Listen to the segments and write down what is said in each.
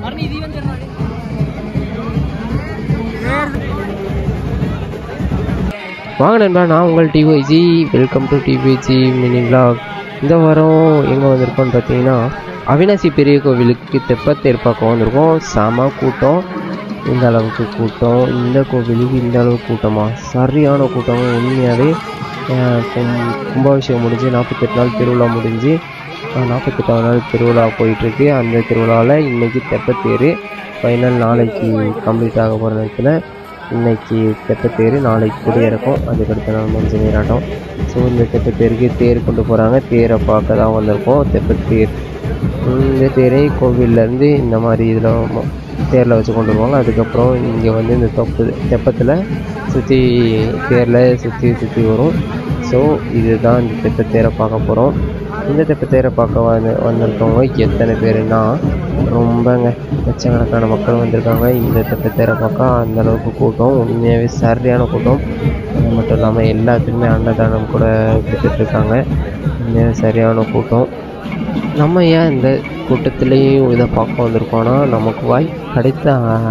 வாங்க நண்பா, நான் உங்கள் TYG. Welcome to TYG mini vlog. இந்த வாரம் எங்கே வந்திருக்கோன்னு பார்த்தீங்கன்னா, அவினாசி பெரிய கோவிலுக்கு தெப்பத்தேர் பார்க்க வந்திருக்கோம். செம கூட்டம். இந்த அளவுக்கு கூட்டம், இந்த கோவிலுக்கு இந்த அளவுக்கு கூட்டமா? சரியான கூட்டம் உண்மையாகவே. கும்பாபிஷேகம் முடிஞ்சு 48 நாள் திருவிழா முடிஞ்சு 48ஆவது நாள் திருவிழா போயிட்டுருக்கு. அந்த திருவிழாவில் இன்றைக்கி தெப்பத்தேர் ஃபைனல். நாளைக்கு கம்ப்ளீட் ஆக போகிற நேரத்தில் இன்றைக்கி தெப்பத்தேர், நாளைக்கு கொடியிறக்கும், அதுக்கடுத்த நாள் மஞ்சள் நீராட்டம். ஸோ இந்த தெப்பத்தேருக்கு தேர் கொண்டு போகிறாங்க. தேரை பார்க்க தான் வந்திருக்கோம். தெப்பத்தேர், இந்த தேரை கோவிலேருந்து இந்த மாதிரி இதில் தேரில் வச்சு கொண்டு வருவாங்க. அதுக்கப்புறம் இங்கே வந்து இந்த தெப்பத்தில் சுற்றி தேரில் சுற்றி வரும். ஸோ இதுதான் இந்த தெப்பத்தேரை பார்க்க போகிறோம். இந்த தெப்பத்தேரை பார்க்க வந்திருக்கவங்க எத்தனை பேருன்னா ரொம்பங்க லட்சக்கணக்கான மக்கள் வந்திருக்காங்க. இந்த தெப்பத்தேரை பார்க்க அந்தளவுக்கு கூட்டம், உண்மையாகவே சரியான கூட்டம். அது மட்டும் இல்லாமல் எல்லாத்துக்குமே அன்னதானம் கூட கொடுத்துட்ருக்காங்க. உண்மையாக சரியான கூட்டம். நம்ம ஏன் இந்த கூட்டத்துலேயும் இதை பார்க்க வந்திருக்கோன்னா, நமக்கு கிடைத்த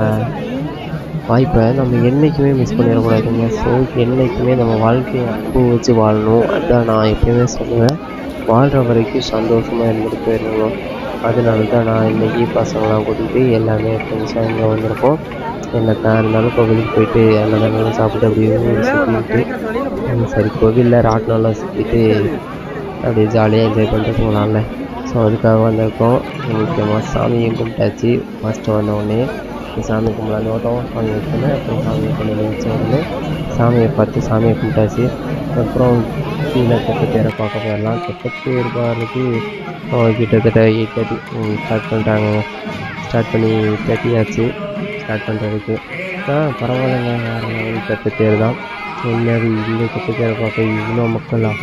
வாய்ப்பை நம்ம என்றைக்குமே மிஸ் பண்ணிடக்கூடாதுங்க. ஸோ என்றைக்குமே நம்ம வாழ்க்கையை அனுபவிச்சு வாழணும். அதுதான் நான் எப்பயுமே சொல்லுவேன். வாழ்கிற வரைக்கும் சந்தோஷமாக இருந்துட்டு போயிடணும். அதனால தான் நான் இன்றைக்கி பசங்களாம் கூட்டிகிட்டு எல்லாமே ஃப்ரெண்ட்ஸாக இங்கே வந்திருக்கோம். என்னத்தான் இருந்தாலும் கோவிலுக்கு போயிட்டு அன்னதானம் சாப்பிட்டு அப்படியே சுற்றிட்டு, சரி கோவிலில் ராட்டினெல்லாம் சுற்றிட்டு அப்படியே ஜாலியாக என்ஜாய் பண்ணிட்டு போகலாம்ல. ஸோ அதுக்காக வந்திருக்கோம். முக்கியமாக சாமியும் கும்பிட்டாச்சு. ஃபஸ்ட்டு வந்தவுடனே சாமி கும்பலான்னு ஓட்டம் சாமி வச்சோன்னே, அப்புறம் சாமியை கொண்டு வச்சு உடனே சாமியை பார்த்து சாமியை கும்பிட்டாச்சு. அப்புறம் கீழே தெப்பத்தேரை பார்க்க போயிடலாம். தெப்பத்தேர் பாருக்கு கிட்டத்தட்ட 8:30 ஸ்டார்ட் பண்ணிட்டாங்க. ஸ்டார்ட் பண்ணி 8:30 ஆச்சு ஸ்டார்ட் பண்ணுறதுக்கு. பரவாயில்லைங்க, வேறு தெப்பத்தேர் தான். உண்மையாகவே இந்த தெப்பத்தேரை பார்க்க இவ்வளோ மக்களா?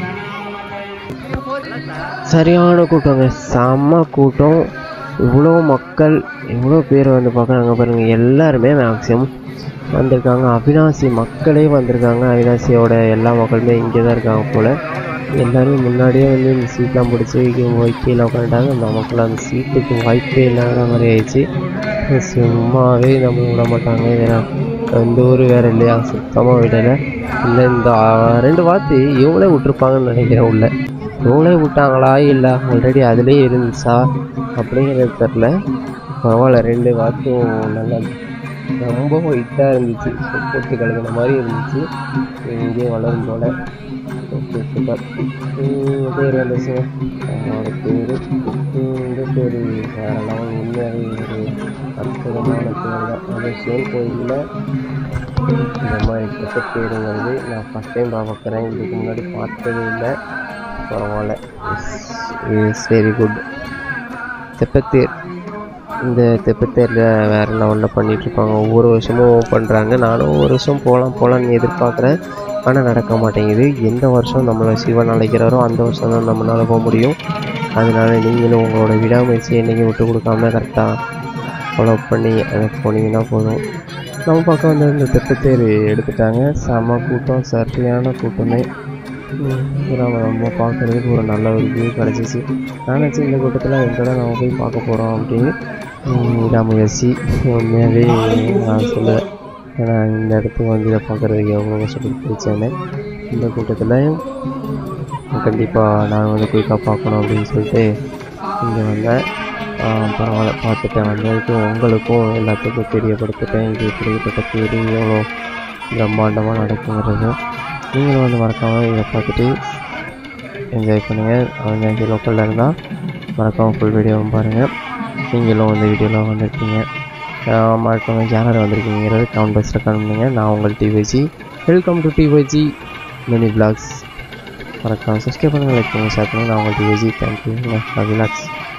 சரியான கூட்டங்க, செம்ம கூட்டம். இவ்வளோ மக்கள், இவ்வளோ பேர் வந்து பார்க்குறாங்க பாருங்கள். எல்லாருமே மேக்ஸிமம் வந்திருக்காங்க. அவினாசி மக்களே வந்திருக்காங்க. அவினாசியோட எல்லா மக்களுமே இங்கே தான் இருக்காங்க போல். எல்லோரும் முன்னாடியே வந்து இந்த சீட்லாம் பிடிச்சி கீழே உட்காந்துட்டாங்க. இந்த மக்கள் அந்த சீட்டுக்கு வாய்ப்பே இல்லாத மாதிரி ஆயிடுச்சு. சும்மாவே நம்ம விட மாட்டாங்க. ஏன்னா இந்த ஊர் வேறு இல்லையா, சுத்தமாக விடலை. இல்லை இந்த 2 வாத்து எவ்வளோ விட்டுருப்பாங்கன்னு நினைக்கிறேன். உள்ள எவ்வளோ விட்டாங்களா இல்லை ஆல்ரெடி அதுலேயே இருந்துச்சா அப்படிங்கிறது தெரில. பரவாயில்ல, 2 வாத்தும் நல்லா ரொம்ப ஒயிட்டாக இருந்துச்சு. போட்டு கலக்கின மாதிரி இருந்துச்சு. இங்கே வளரும் போல். Okay, super. பேர் வந்துச்சுங்க, அவனோட பேர். இந்த பேர் வேறு லெவல். உண்மையாகவே ஒரு அற்புதமான பேர் தான். அது சிவன் கோயிலில் இந்த மாதிரி தெப்பத்தேருங்கிறது நான் ஃபஸ்ட் டைம் பார்க்குறேன். இதுக்கு முன்னாடி பார்த்ததே இல்லை. பரவாயில்ல, இஸ் வெரி குட். தெப்பத்தேர், இந்த தெப்பத்தேரில் வேறு லெவலில் பண்ணிகிட்ருப்பாங்க. ஒவ்வொரு வருஷமும் பண்ணுறாங்க. நானும் ஒவ்வொரு வருஷம் போகலான்னு எதிர்பார்க்குறேன். ஆனால் நடக்க மாட்டேங்குது. எந்த வருஷம் நம்மளை சிவன் அழைக்கிறாரோ அந்த வருஷம் தான் நம்மளால் போக முடியும். அதனால் நீங்களும் உங்களோட விடாமுயற்சியை என்றைக்கும் விட்டு கொடுக்காம கரெக்டாக ஃபாலோ பண்ணி அதை போனீங்கன்னா போதும். நம்ம பக்கம் வந்து இந்த தெப்பத்தேர் எடுத்துட்டாங்க. செம கூட்டம், சரியான கூட்டமே. நம்ம பார்க்குறதுக்கு ஒரு நல்ல ஒரு வியூ கிடச்சிச்சு. நினச்சி இந்த கூட்டத்தில் எங்கடா நம்ம போய் பார்க்க போகிறோம் அப்படின்னு விடாமுயற்சி. உண்மையாகவே நான் சொல்லுவேன். ஏன்னா இந்த இடத்துக்கு வந்து இதை பார்க்குறதுக்கு எவ்வளோ கஷ்டப்பட்டு போயிடுச்சேன்னு. இந்த கூட்டத்தில் கண்டிப்பாக நான் வந்து குயிக்காக பார்க்கணும் அப்படின்னு சொல்லிட்டு இங்கே வந்தேன். பரவாயில்ல, பார்த்துட்டேன். வந்ததுக்கு உங்களுக்கும் எல்லாத்துக்கும் தெரியப்படுத்திட்டேன். இது இப்படிப்பட்ட பேர் எவ்வளோ பிரம்மாண்டமாக நடக்குங்கிறது. நீங்களும் வந்து மறக்காமல் இதை பார்த்துட்டு என்ஜாய் பண்ணுங்கள். அவங்க லோக்கலில் இருந்தால் மறக்காமல் ஃபுல் வீடியோவும் பாருங்கள். நீங்களும் வந்து வீடியோவில் வந்திருக்கீங்க, மறக்காமல் யாராவது வந்திருக்கீங்கிறது கமெண்ட் பாக்ஸில் கமெண்ட் பண்ணுங்கள். நான் உங்கள் TYG. Welcome to TYG mini vlogs. மறக்காமல் சப்ஸ்கிரைப் பண்ணுங்கள், லைக் பண்ணுங்கள், ஷேர் பண்ணுங்கள். நான் உங்கள் டிஒய்ஜி. தேங்க்யூ. ரிலாக்ஸ்.